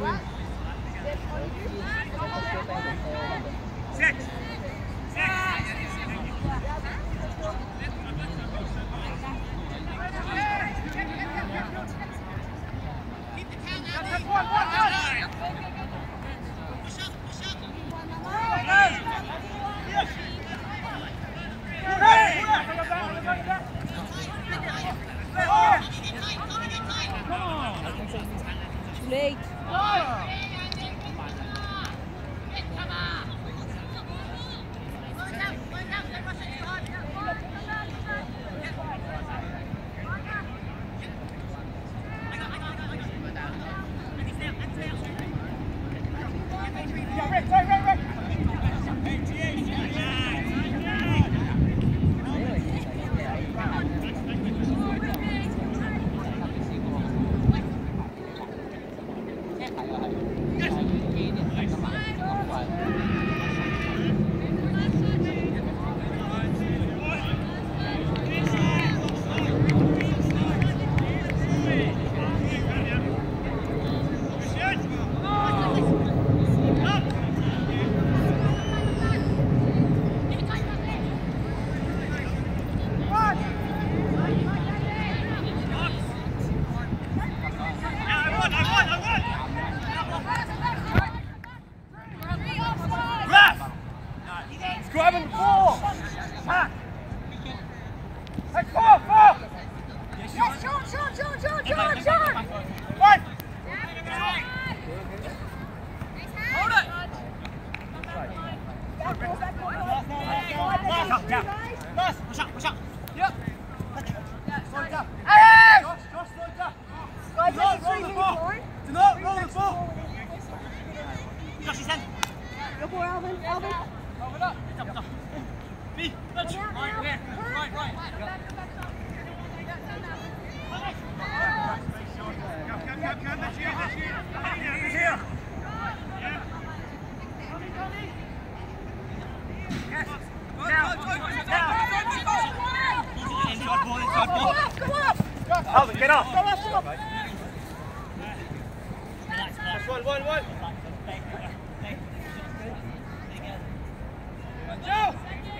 Late. Alvin, get off! One. Joe!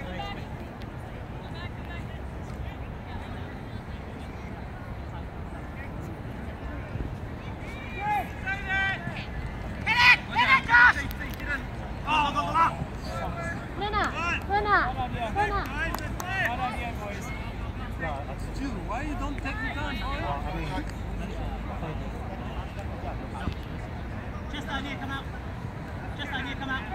Why you don't take me down? Just idea, come out. Just idea, come out.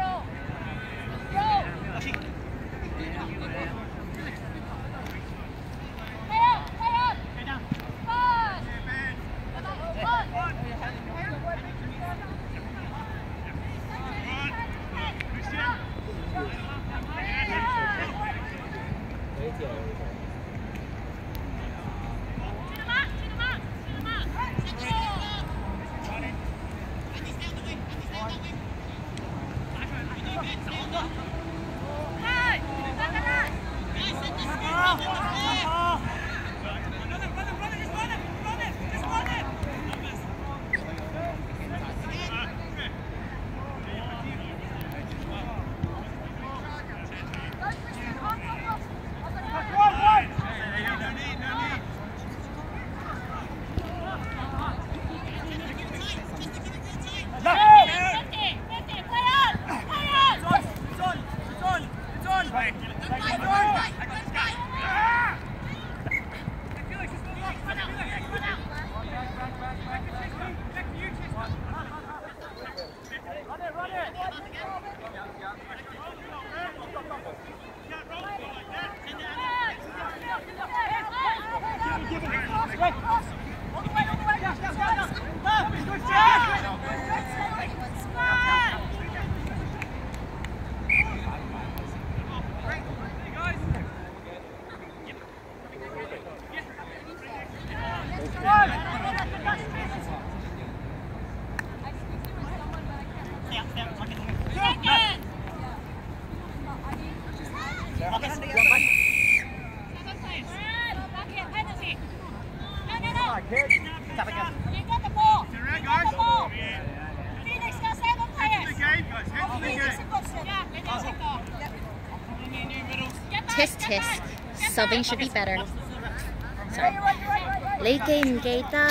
Tisk tisk. Subbing should be better. Sorry. 你記唔記得？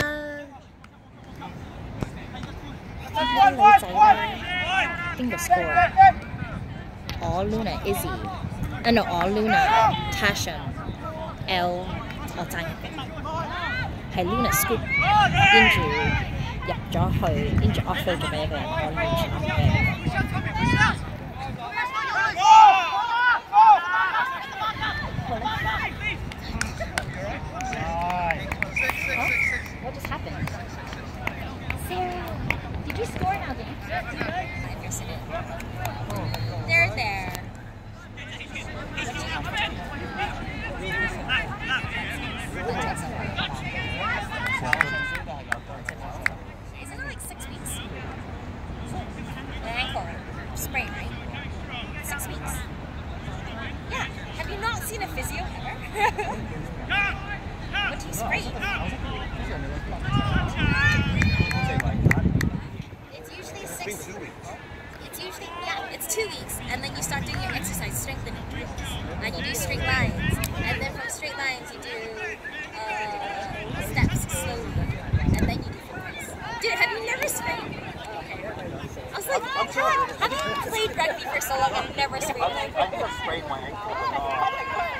女仔咧，邊個 score 啊？我 Luna Izzy，no 我 Luna Tasha。L 我爭一個，係 Luna Scoop， 跟住入咗去，跟住 offload 咗俾一個人，我完全唔驚。What just happened? Sarah, did you score now, James? They're there. Isn't it like 6 weeks? An ankle sprain, right? 6 weeks. Yeah. Have you not seen a physio ever? What do you sprain? It's usually 6 weeks. It's 2 weeks, and then you start doing your exercise strengthening drills, and you do straight lines, and then from straight lines you do steps slowly, and then you do focus. Dude, have you never sprained? I was like, have you played rugby for so long and never sprained? I've never sprained my ankle.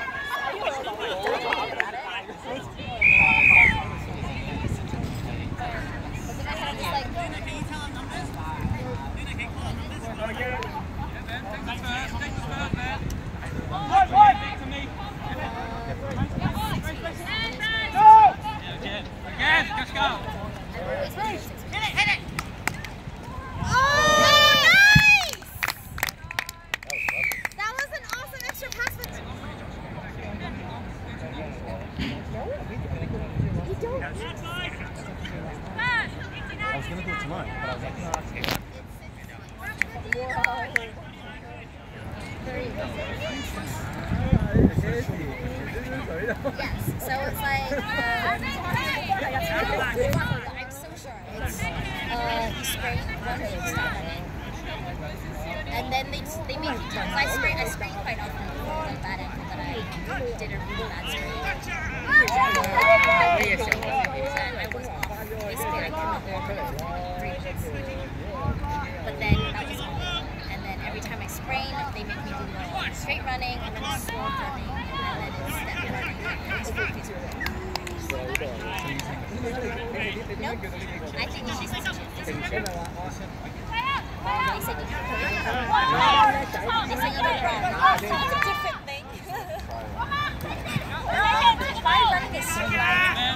I was going to do it tonight, but I was like, no, Yes, so it's like, I'm so sure it's, you sprain one hip, stop running, and then they make you turn. I sprain quite often before with that ankle that I did a really bad sprain. And I was off. Basically, I couldn't walk for 3 weeks. But then that was all. And then every time I sprain, they make me do the straight running, and then slow running, and then it's step running. It's really good. Nope. I think it's just they said you did it wrong. So it's a different thing. My running is so bad.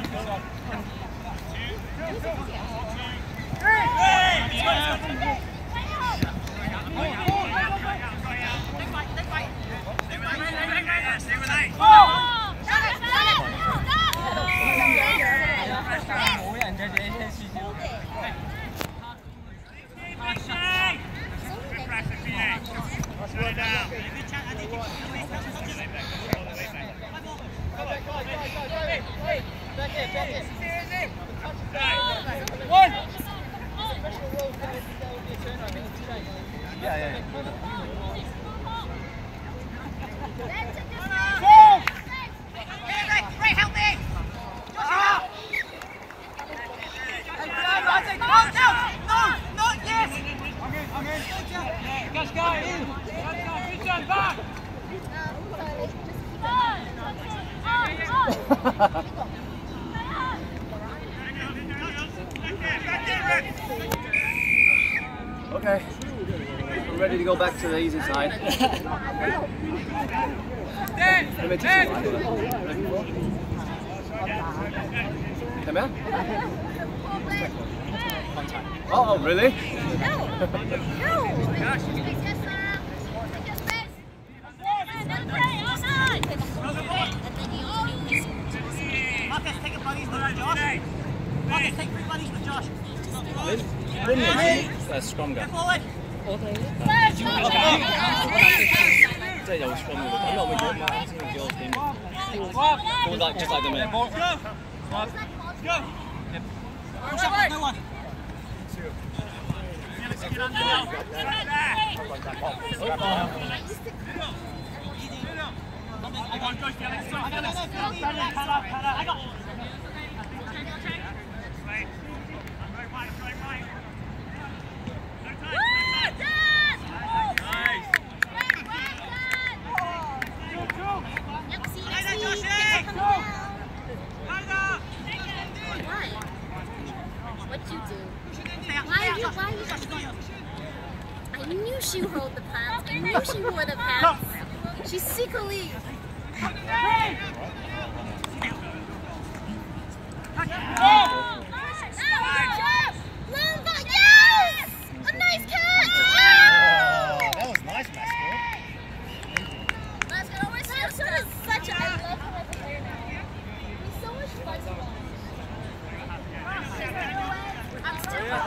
Okay, we're ready to go back to the easy side. Come here. Oh, really? Marcus, take a buddies with Josh. Marcus, take 3 buddies with Josh. Scrum 㗎。即係有 scrum 嘅，咁我咪叫啱先叫我點？Just like the man. Push up, no one. What'd you do? Why you? I knew she rolled the pants. I knew she wore the pants. She's secretly. Yes! A nice catch! Oh, that was nice, Mascot. Mascot always has such a. I love him as a player now. He's so much fun to watch. I'm still it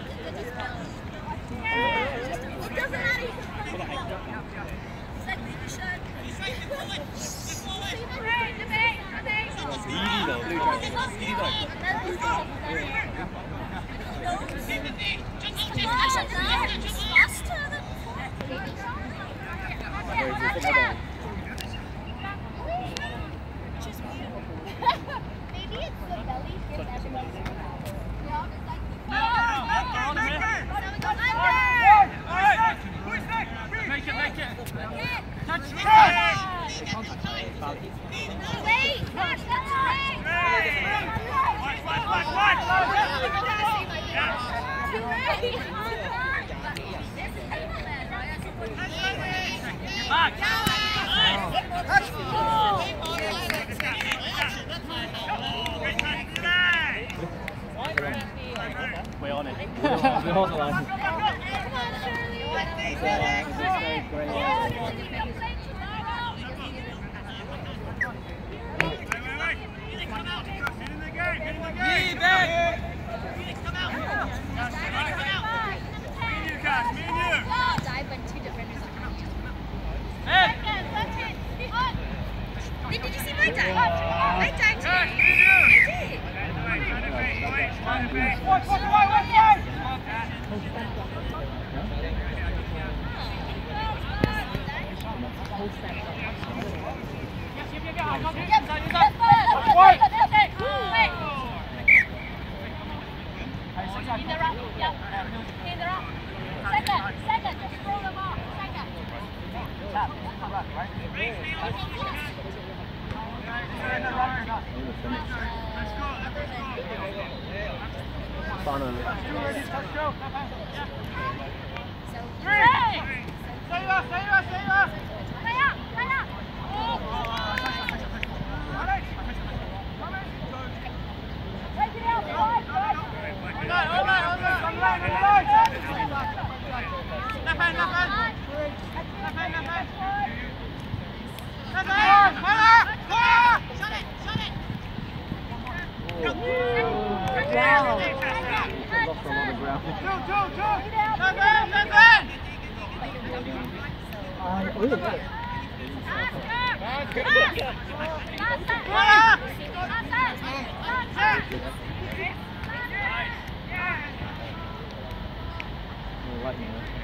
doesn't matter. You can play it. It's like you should. Maybe it's the belly gives everybody. Make it. Touch it. Wait, Josh, that's right. We're on it. We're on the line. Dive when two defenders are coming. Did you see my dive? I dived too. I Second, just throw them off. Second. Right now.